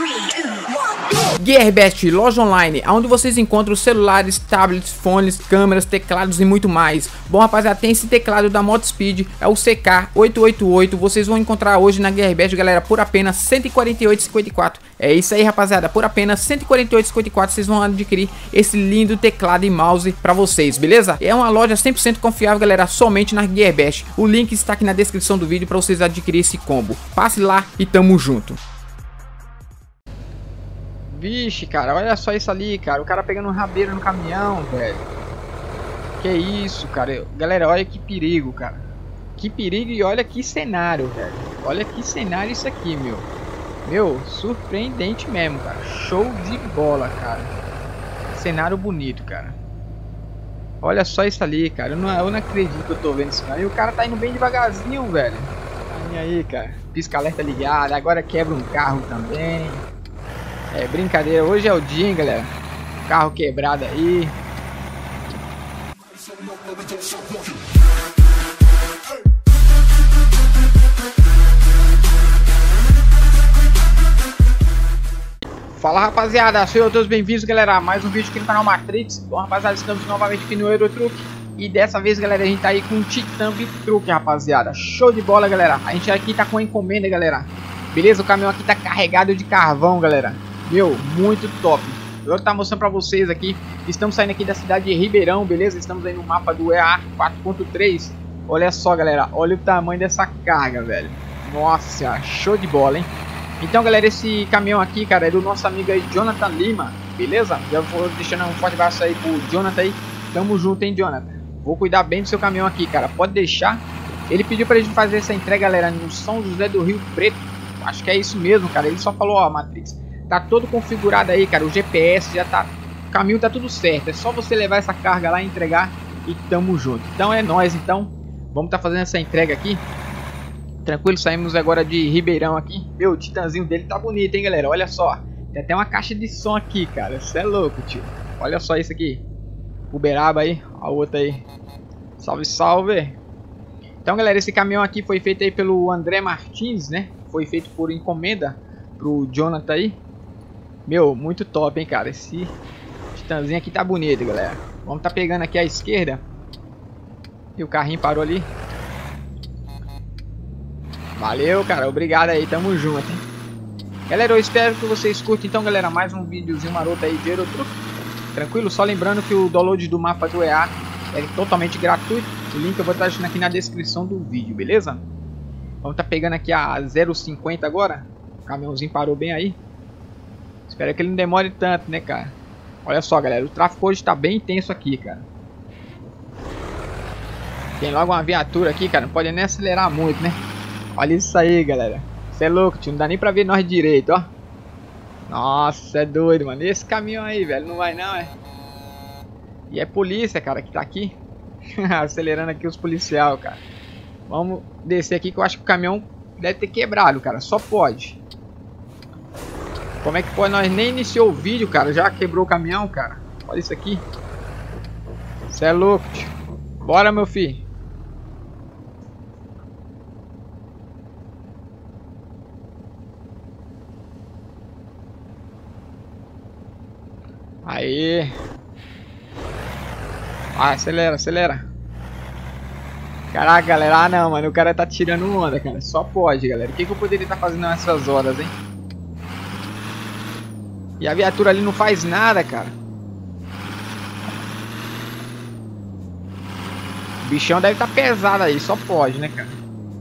GearBest, loja online, onde vocês encontram celulares, tablets, fones, câmeras, teclados e muito mais. Bom, rapaziada, tem esse teclado da Motospeed, é o CK888, vocês vão encontrar hoje na GearBest, galera, por apenas R$ 148,54. É isso aí, rapaziada, por apenas R$ 148,54 vocês vão adquirir esse lindo teclado e mouse pra vocês, beleza? É uma loja 100% confiável, galera, somente na GearBest. O link está aqui na descrição do vídeo pra vocês adquirirem esse combo. Passe lá e tamo junto. Vixe, cara, olha só isso ali, cara. O cara pegando um rabeiro no caminhão, velho. Que isso, cara. Galera, olha que perigo, cara. Que perigo e olha que cenário, velho. Olha que cenário isso aqui, meu. Meu, surpreendente mesmo, cara. Show de bola, cara. Cenário bonito, cara. Olha só isso ali, cara. Eu não acredito que eu tô vendo isso, cara. E o cara tá indo bem devagarzinho, velho. E aí, cara. Pisca-alerta ligado. Agora quebra um carro também. É brincadeira, hoje é o dia, hein, galera. Carro quebrado aí. Fala, rapaziada, sejam todos bem-vindos, galera, mais um vídeo aqui no canal Matrix. Bom, rapaziada, estamos novamente aqui no Eurotruck. E dessa vez, galera, a gente tá aí com um Titan V-Truck, rapaziada. Show de bola, galera. A gente aqui tá com encomenda, galera. Beleza? O caminhão aqui tá carregado de carvão, galera. Meu, muito top. Eu vou estar mostrando pra vocês aqui. Estamos saindo aqui da cidade de Ribeirão, beleza? Estamos aí no mapa do EA 4.3. Olha só, galera. Olha o tamanho dessa carga, velho. Nossa, show de bola, hein? Então, galera, esse caminhão aqui, cara, é do nosso amigo aí, Jonathan Lima. Beleza? Já vou deixando um forte abraço aí pro Jonathan aí. Tamo junto, hein, Jonathan? Vou cuidar bem do seu caminhão aqui, cara. Pode deixar. Ele pediu pra gente fazer essa entrega, galera, no São José do Rio Preto. Acho que é isso mesmo, cara. Ele só falou, ó, Matrix, tá todo configurado aí, cara. O GPS já tá... O caminho tá tudo certo. É só você levar essa carga lá e entregar e tamo junto. Então é nóis, então. Vamos tá fazendo essa entrega aqui. Tranquilo, saímos agora de Ribeirão aqui. Meu, o Titanzinho dele tá bonito, hein, galera. Olha só. Tem até uma caixa de som aqui, cara. Você é louco, tio. Olha só isso aqui. Uberaba aí. A outra aí. Salve, salve. Então, galera, esse caminhão aqui foi feito aí pelo André Martins, né? Foi feito por encomenda pro Jonathan aí. Meu, muito top, hein, cara. Esse Titanzinho aqui tá bonito, galera. Vamos tá pegando aqui à esquerda. E o carrinho parou ali. Valeu, cara. Obrigado aí. Tamo junto, hein. Galera, eu espero que vocês curtem. Então, galera, mais um videozinho maroto aí de Eurotruck. Tranquilo? Só lembrando que o download do mapa do EA é totalmente gratuito. O link eu vou estar deixando aqui na descrição do vídeo, beleza? Vamos tá pegando aqui a 0,50 agora. O caminhãozinho parou bem aí. Espero que ele não demore tanto, né, cara? Olha só, galera. O tráfego hoje tá bem intenso aqui, cara. Tem logo uma viatura aqui, cara. Não pode nem acelerar muito, né? Olha isso aí, galera. Você é louco, tio. Não dá nem pra ver nós direito, ó. Nossa, é doido, mano. Esse caminhão aí, velho. Não vai não, é? E é polícia, cara, que tá aqui. Acelerando aqui os policiais, cara. Vamos descer aqui que eu acho que o caminhão deve ter quebrado, cara. Só pode. Como é que pode? Nós nem iniciou o vídeo, cara. Já quebrou o caminhão, cara. Olha isso aqui. Você é louco, tio. Bora, meu filho. Aí. Ah, acelera, acelera. Caraca, galera. Ah, não, mano. O cara tá tirando onda, cara. Só pode, galera. O que eu poderia estar fazendo nessas horas, hein? E a viatura ali não faz nada, cara. O bichão deve estar pesado aí. Só pode, né, cara?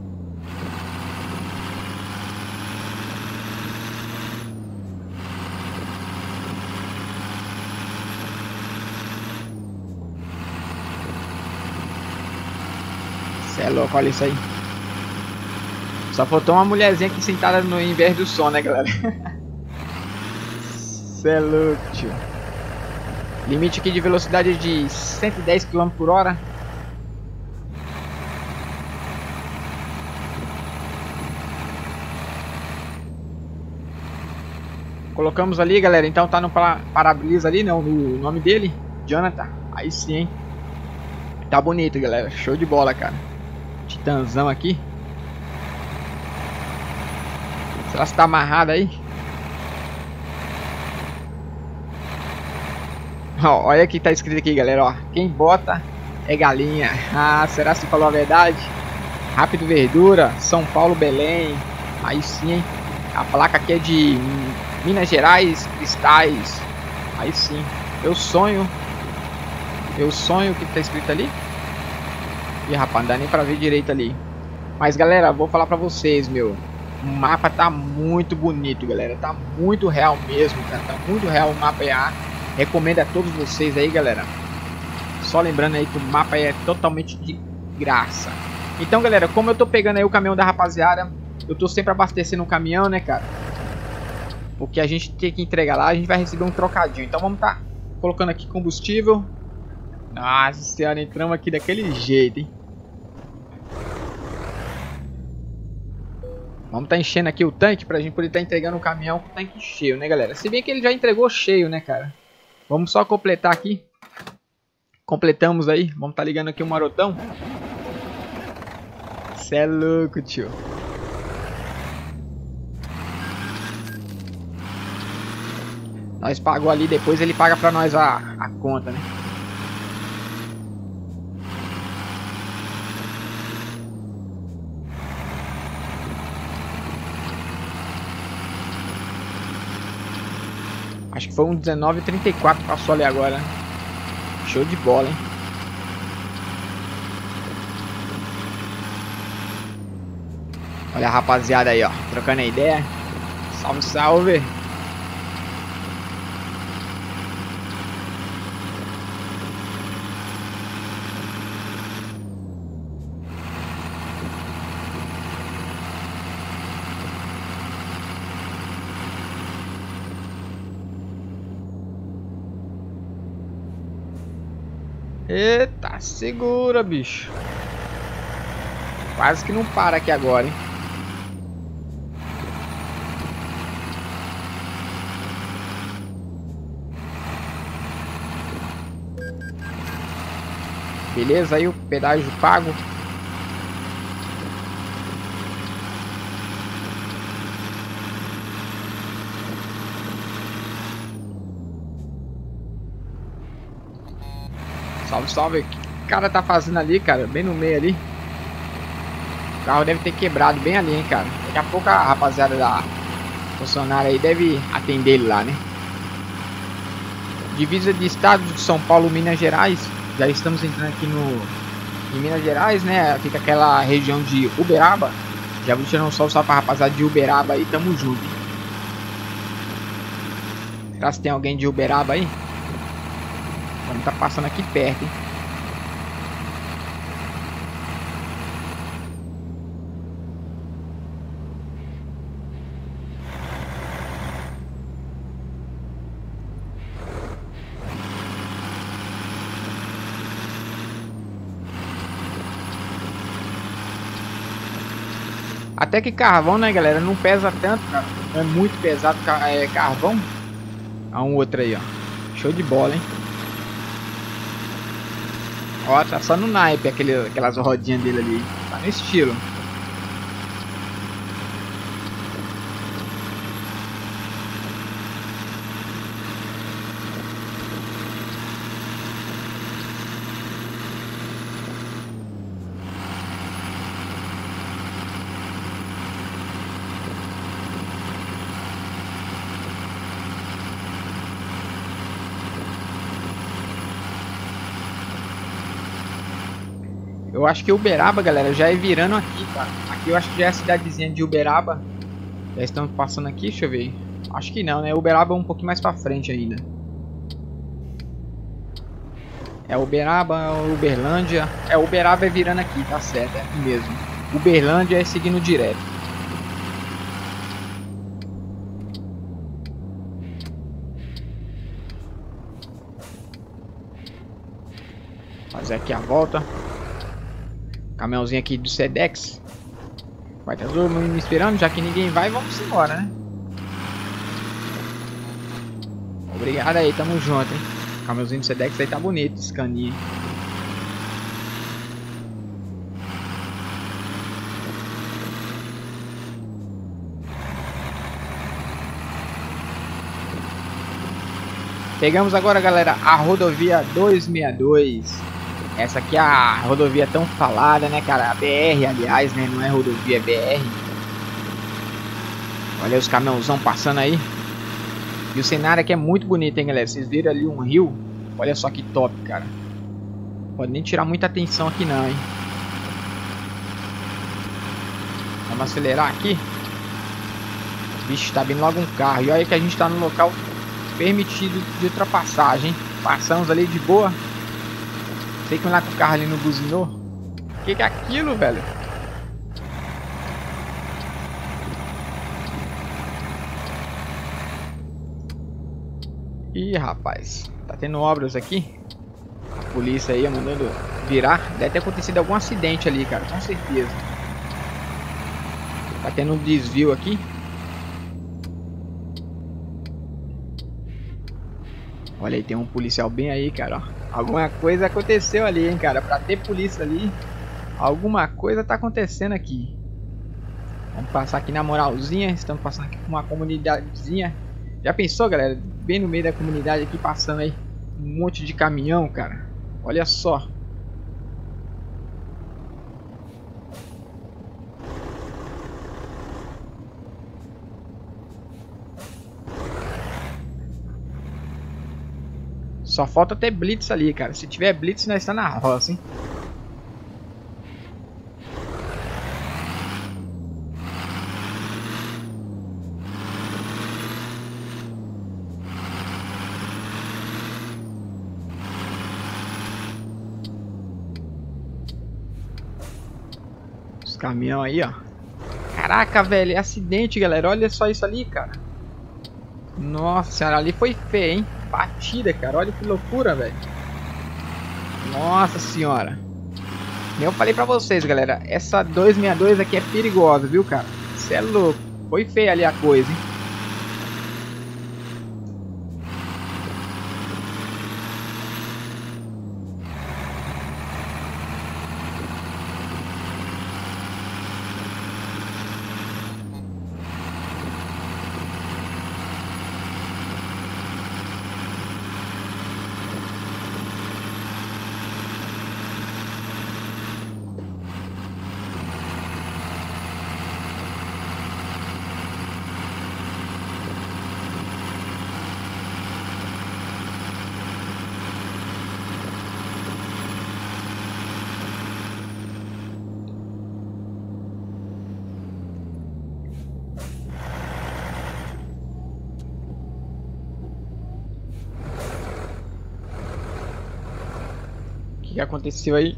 Cê é louco, olha isso aí. Só faltou uma mulherzinha aqui sentada no invés do som, né, galera? Cê é louco, tio. Limite aqui de velocidade de 110 km/h. Colocamos ali, galera. Então tá no para-brisa ali, não, no nome dele, Jonathan. Aí sim, hein. Tá bonito, galera. Show de bola, cara. Titanzão aqui. Será que tá amarrado aí? Ó, olha o que tá escrito aqui, galera, ó. Quem bota é galinha. Ah, será que você falou a verdade? Rápido Verdura, São Paulo, Belém. Aí sim, hein? A placa aqui é de Minas Gerais, Cristais. Aí sim. Eu sonho. O que tá escrito ali? Ih, rapaz, não dá nem pra ver direito ali. Mas, galera, vou falar pra vocês, meu. O mapa tá muito bonito, galera. Tá muito real mesmo, cara. Tá muito real o mapa EA. Recomendo a todos vocês aí, galera. Só lembrando aí que o mapa é totalmente de graça. Então, galera, como eu tô pegando aí o caminhão da rapaziada, eu tô sempre abastecendo o caminhão, né, cara? Porque a gente tem que entregar lá, a gente vai receber um trocadinho. Então vamos tá colocando aqui combustível. Nossa senhora, entramos aqui daquele jeito, hein? Vamos tá enchendo aqui o tanque pra gente poder tá entregando o caminhão com o tanque cheio, né, galera? Se bem que ele já entregou cheio, né, cara? Vamos só completar aqui. Completamos aí. Vamos tá ligando aqui o marotão. Cê é louco, tio. Nós pagou ali, depois ele paga pra nós a conta, né? Acho que foi um 19,34 que passou ali agora. Show de bola, hein? Olha a rapaziada aí, ó. Trocando a ideia. Salve, salve. Eita, segura, bicho. Quase que não para aqui agora, hein? Beleza, aí o pedágio pago. Salve, salve. O que o cara tá fazendo ali, cara? Bem no meio ali. O carro deve ter quebrado bem ali, hein, cara. Daqui a pouco a rapaziada da funcionária aí deve atender ele lá, né? Divisa de estado de São Paulo, Minas Gerais. Já estamos entrando aqui em Minas Gerais, né? Fica aquela região de Uberaba. Já vou tirando um salve pra rapaziada de Uberaba aí. Tamo junto, hein? Será que tem alguém de Uberaba aí? Vamos tá passando aqui perto, hein? Até que carvão, né, galera? Não pesa tanto, cara. Não é muito pesado carvão. A um outro aí, ó. Show de bola, hein? Ó, tá só no naipe aquelas rodinhas dele ali. Tá no estilo. Eu acho que Uberaba, galera, já é virando aqui, cara. Aqui eu acho que já é a cidadezinha de Uberaba. Já estamos passando aqui, deixa eu ver. Acho que não, né? Uberaba é um pouquinho mais pra frente ainda. É Uberaba, Uberlândia. É, Uberaba é virando aqui, tá certo, é aqui mesmo. Uberlândia é seguindo direto. Fazer aqui a volta. Caminhãozinho aqui do Sedex. Vai ter todo mundo me esperando, já que ninguém vai, vamos embora, né? Obrigado aí, tamo junto, hein? Caminhãozinho do Sedex aí tá bonito, escaninha. Pegamos agora, galera, a rodovia 262. Essa aqui é a rodovia tão falada, né, cara? A BR, aliás, né? Não é rodovia, é BR. Olha os caminhãozão passando aí. E o cenário aqui é muito bonito, hein, galera? Vocês viram ali um rio? Olha só que top, cara. Pode nem tirar muita atenção aqui não, hein? Vamos acelerar aqui. Vixe, tá vindo logo um carro. E olha que a gente tá no local permitido de ultrapassagem. Passamos ali de boa. Sei que lá com o carro ali no buzinou. O que é aquilo, velho? Ih, rapaz. Tá tendo obras aqui. A polícia aí mandando virar. Deve ter acontecido algum acidente ali, cara. Com certeza. Tá tendo um desvio aqui. Olha aí, tem um policial bem aí, cara, ó. Alguma coisa aconteceu ali, hein, cara. Pra ter polícia ali, alguma coisa tá acontecendo aqui. Vamos passar aqui na moralzinha. Estamos passando aqui por uma comunidadezinha. Já pensou, galera? Bem no meio da comunidade aqui, passando aí um monte de caminhão, cara. Olha só. Só falta ter blitz ali, cara. Se tiver blitz, nós estamos na roça, hein? Os caminhão aí, ó. Caraca, velho. É acidente, galera. Olha só isso ali, cara. Nossa senhora, ali foi feio, hein? Batida, cara. Olha que loucura, velho. Nossa senhora. Eu falei pra vocês, galera. Essa 262 aqui é perigosa, viu, cara? Você é louco. Foi feia ali a coisa, hein? O que aconteceu aí?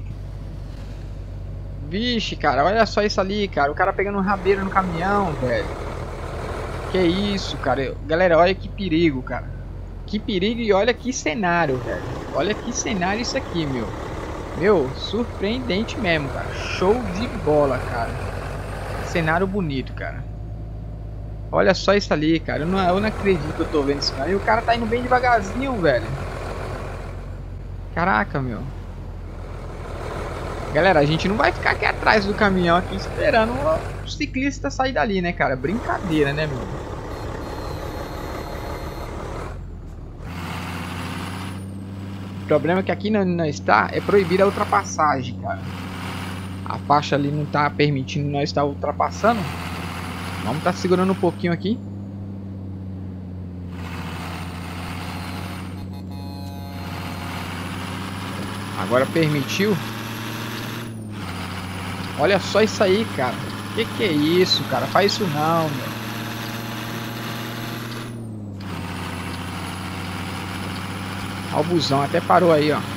Vixe, cara, olha só isso ali, cara. O cara pegando um rabeiro no caminhão, velho. Que isso, cara. Galera, olha que perigo, cara. Que perigo e olha que cenário, velho. Olha que cenário isso aqui, meu. Meu, surpreendente mesmo, cara. Show de bola, cara. Cenário bonito, cara. Olha só isso ali, cara. Eu não acredito que eu tô vendo isso, cara. E o cara tá indo bem devagarzinho, velho. Caraca, meu. Galera, a gente não vai ficar aqui atrás do caminhão aqui esperando o ciclista sair dali, né, cara? Brincadeira, né, meu? O problema é que aqui não está é proibir a ultrapassagem, cara. A faixa ali não tá permitindo nós estar ultrapassando. Vamos estar segurando um pouquinho aqui. Agora permitiu. Olha só isso aí, cara. Que é isso, cara? Faz isso não, meu. Ó, o busão até parou aí, ó.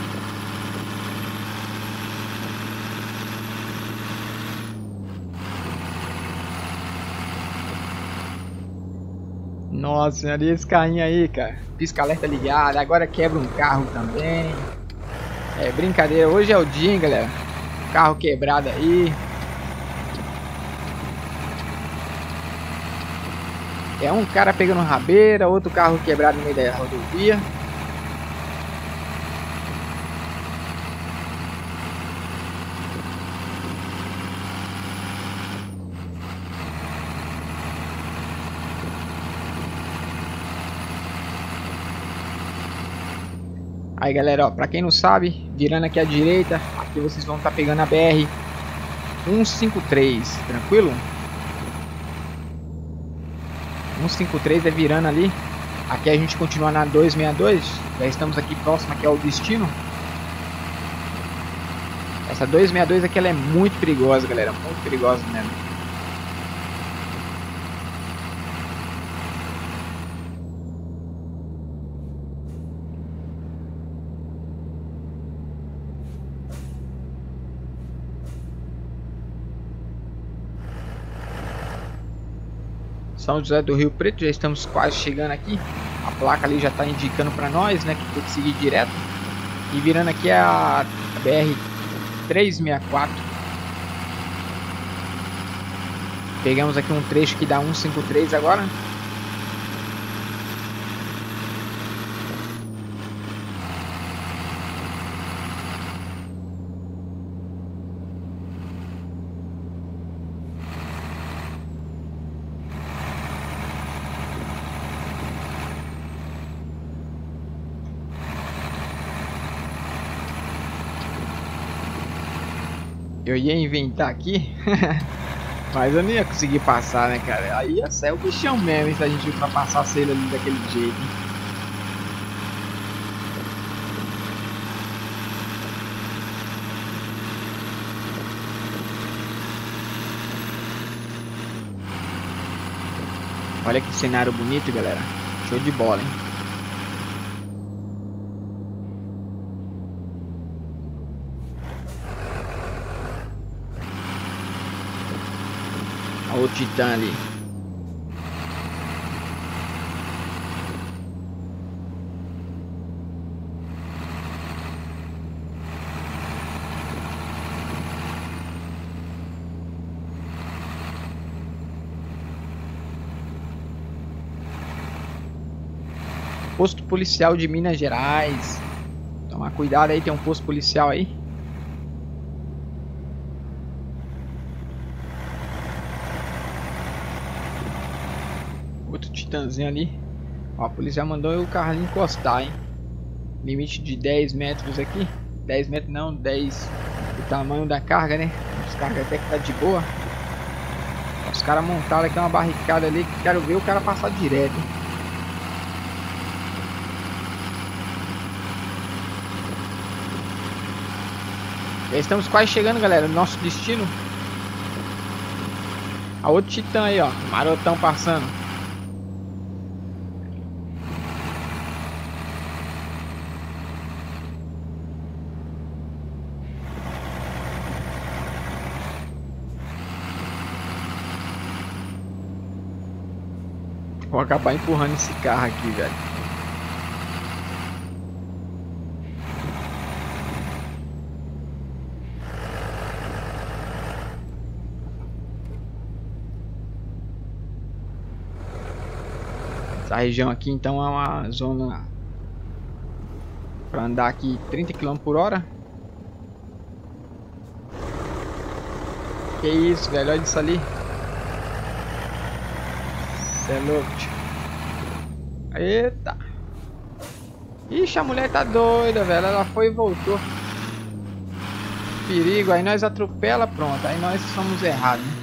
Nossa, olha esse carrinho aí, cara. Pisca-alerta ligado. Agora quebra um carro também. É brincadeira. Hoje é o dia, hein, galera. Carro quebrado aí. É um cara pegando rabeira, outro carro quebrado no meio da rodovia. Aí galera, ó, pra quem não sabe, virando aqui à direita, aqui vocês vão estar pegando a BR 153, tranquilo? 153 é virando ali. Aqui a gente continua na 262, já estamos aqui próximo aqui ao destino. Essa 262 aqui ela é muito perigosa, galera, muito perigosa mesmo. São José do Rio Preto, já estamos quase chegando aqui. A placa ali já está indicando para nós, né, que tem que seguir direto. E virando aqui a BR 364. Pegamos aqui um trecho que dá 153 agora. Eu ia inventar aqui, mas eu não ia conseguir passar, né, cara? Aí ia sair o bichão mesmo, se a gente ultrapassasse ele ali daquele jeito, hein? Olha que cenário bonito, galera. Show de bola, hein? Olha o Titã ali. Posto policial de Minas Gerais. Tomar cuidado aí, tem um posto policial aí. Outro Titãzinho ali. Ó, a polícia mandou o carro encostar, hein. Limite de 10 metros aqui. 10 metros não, 10 o tamanho da carga, né. Os cargas até que tá de boa. Os caras montaram aqui uma barricada ali que quero ver o cara passar direto. Já estamos quase chegando, galera, no nosso destino. A outro Titã aí, ó, marotão passando. Vou acabar empurrando esse carro aqui, velho. Essa região aqui então é uma zona para andar aqui 30 km por hora. Que isso, velho, olha isso ali. Cê é louco, tio. Eita. Ixi, a mulher tá doida, velho. Ela foi e voltou. Perigo, aí nós atropela, pronto. Aí nós somos errados, né?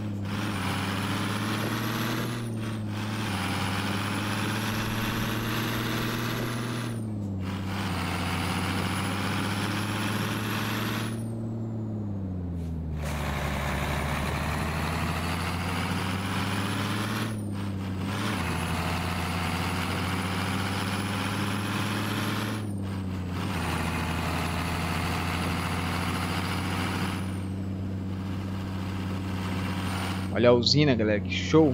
Olha a usina, galera, que show.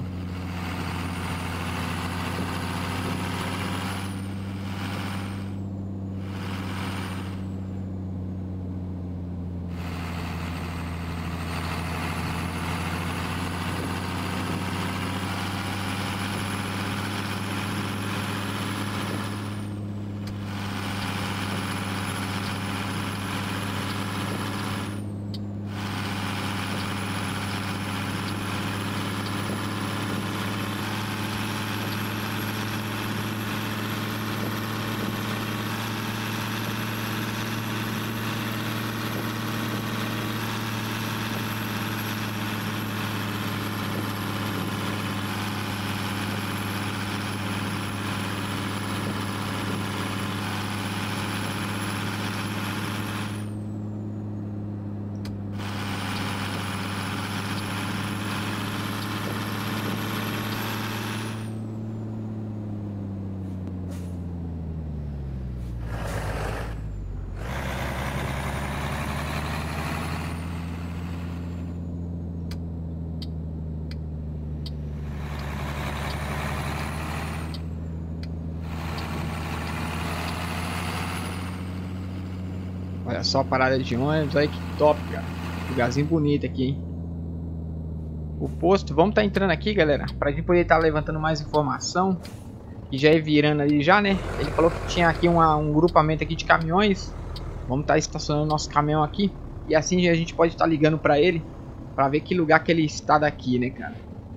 Olha só a parada de ônibus, olha que top, cara. Lugarzinho bonito aqui, hein. O posto, vamos estar entrando aqui, galera, pra gente poder estar levantando mais informação. E já é virando ali já, né? Ele falou que tinha aqui um grupamento aqui de caminhões. Vamos estar estacionando nosso caminhão aqui. E assim a gente pode estar ligando pra ele, pra ver que lugar que ele está daqui, né, cara.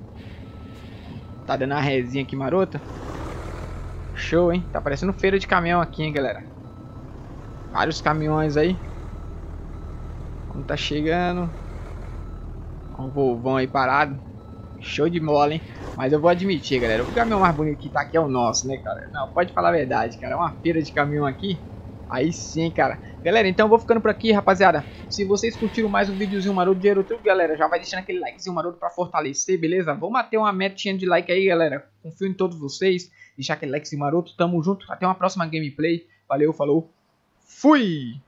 Tá dando a resinha aqui marota. Show, hein? Tá parecendo feira de caminhão aqui, hein, galera. Vários caminhões aí. Vamos tá chegando. Um vovão aí parado. Show de bola, hein? Mas eu vou admitir, galera, o caminhão mais bonito que tá aqui é o nosso, né, cara? Não, pode falar a verdade, cara. É uma feira de caminhão aqui. Aí sim, cara. Galera, então eu vou ficando por aqui, rapaziada. Se vocês curtiram mais um videozinho maroto de Eurotruck, galera, já vai deixando aquele likezinho maroto pra fortalecer, beleza? Vamos bater uma metinha de like aí, galera. Confio em todos vocês. Deixar aquele likezinho maroto. Tamo junto. Até uma próxima gameplay. Valeu, falou. Fui!